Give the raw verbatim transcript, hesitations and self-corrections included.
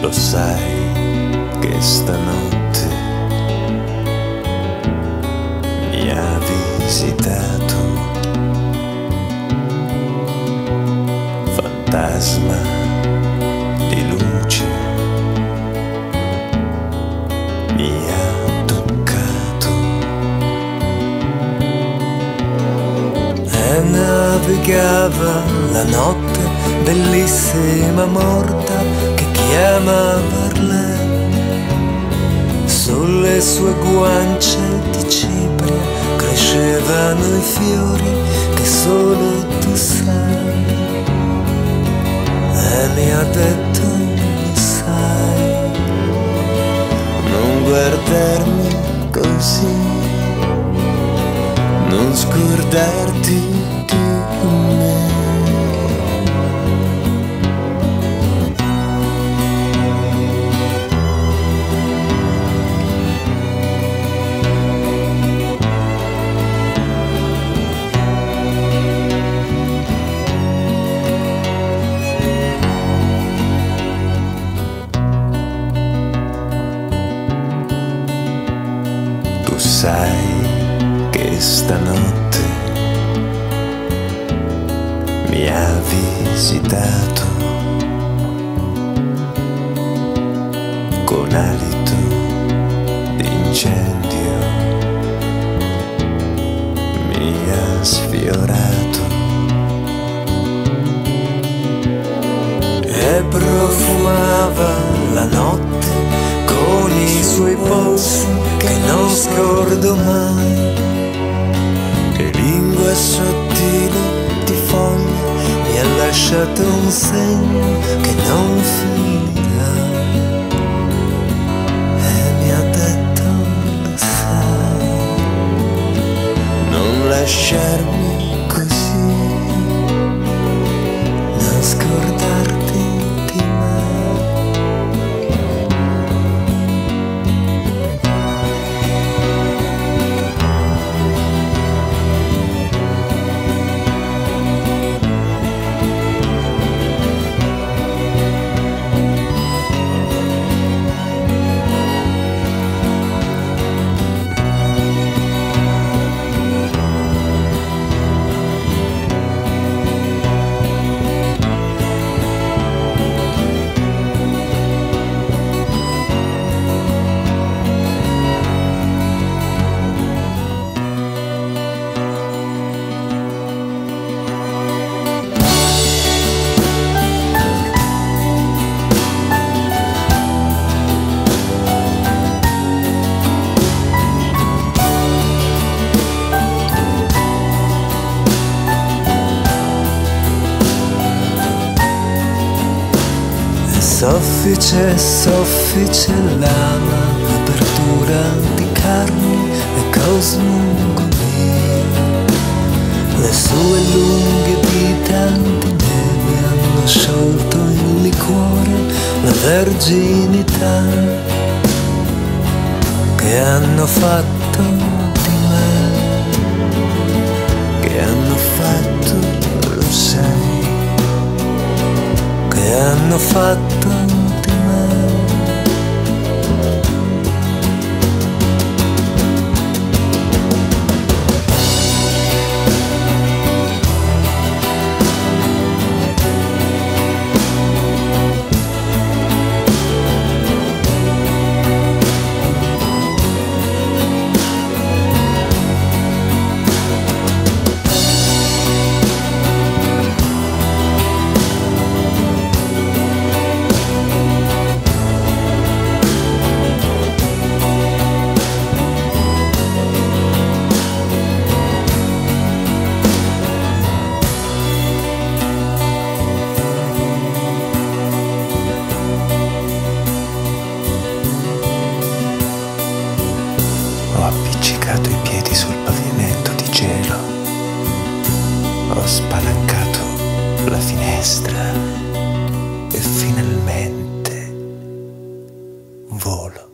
Lo sai che stanotte mi ha visitato fantasma di luce, mi ha toccato e navigava la notte bellissima morta che chiama Marlè. Sulle sue guance di cipria crescevano i fiori che solo tu sai, e mi ha detto: lo sai, non guardarmi così, non scordarti di me. Sai che stanotte mi ha visitato con alito d'incendio, mi ha sfiorato e profumava la notte con i suoi polsi che non scordo mai, e lingua sottile di foglia mi ha lasciato un segno che non finirà, e mi ha detto: lo sai, non lasciarmi così, non scordarti di me. Soffice, soffice lama, apertura di carni e cosmogonie. Le sue lunghe dita di neve hanno sciolto il liquore, la verginità che hanno fatto di me, che hanno fatto, lo sai, che hanno fatto di me. Ho appiccicato i piedi sul pavimento di gelo, ho spalancato la finestra e finalmente volo.